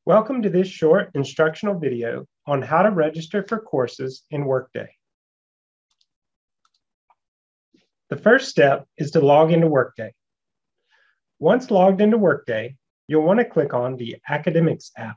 Welcome to this short instructional video on how to register for courses in Workday. The first step is to log into Workday. Once logged into Workday, you'll want to click on the Academics app.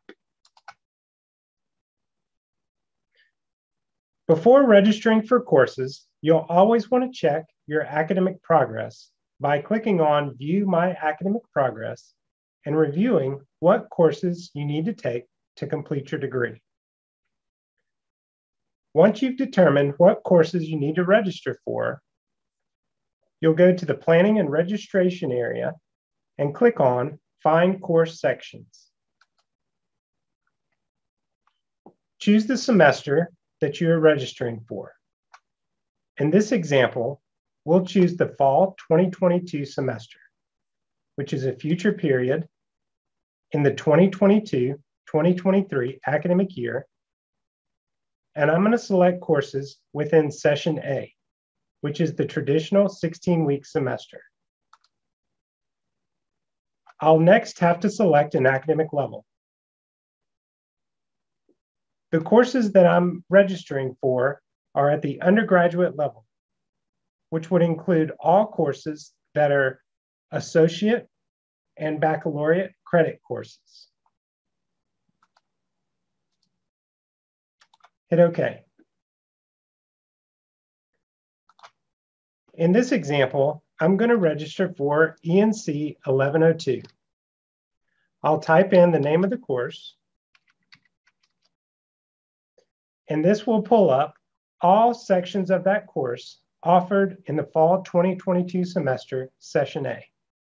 Before registering for courses, you'll always want to check your academic progress by clicking on View My Academic Progress and reviewing what courses you need to take to complete your degree. Once you've determined what courses you need to register for, you'll go to the Planning and Registration area and click on Find Course Sections. Choose the semester that you are registering for. In this example, we'll choose the Fall 2022 semester, which is a future period in the 2022-2023 academic year, and I'm going to select courses within Session A, which is the traditional 16-week semester. I'll next have to select an academic level. The courses that I'm registering for are at the undergraduate level, which would include all courses that are associate and baccalaureate credit courses. Hit OK. In this example, I'm going to register for ENC 1102. I'll type in the name of the course, and this will pull up all sections of that course offered in the Fall 2022 semester, Session A.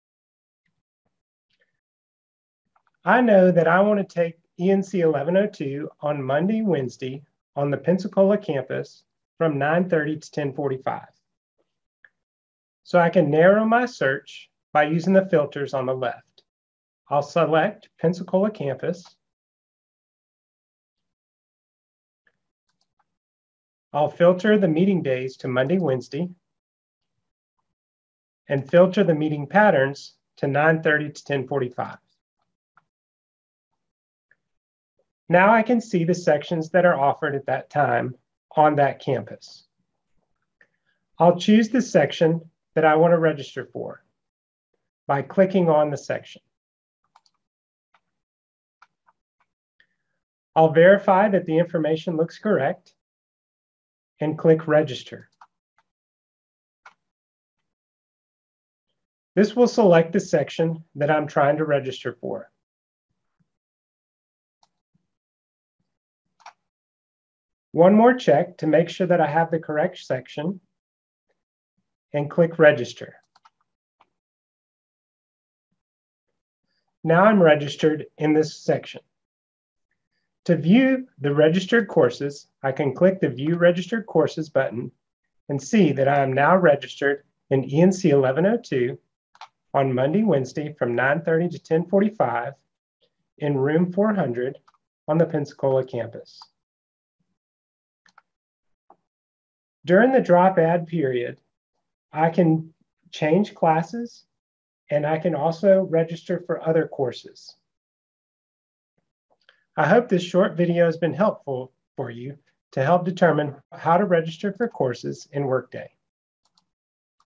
I know that I want to take ENC 1102 on Monday, Wednesday on the Pensacola campus from 9:30 to 10:45. So I can narrow my search by using the filters on the left. I'll select Pensacola campus. I'll filter the meeting days to Monday, Wednesday, and filter the meeting patterns to 9:30 to 10:45. Now I can see the sections that are offered at that time on that campus. I'll choose the section that I want to register for by clicking on the section. I'll verify that the information looks correct and click Register. This will select the section that I'm trying to register for. One more check to make sure that I have the correct section and click Register. Now I'm registered in this section. To view the registered courses, I can click the View Registered Courses button and see that I am now registered in ENC 1102 on Monday, Wednesday from 9:30 to 10:45 in room 400 on the Pensacola campus. During the drop add period, I can change classes and I can also register for other courses. I hope this short video has been helpful for you to help determine how to register for courses in Workday.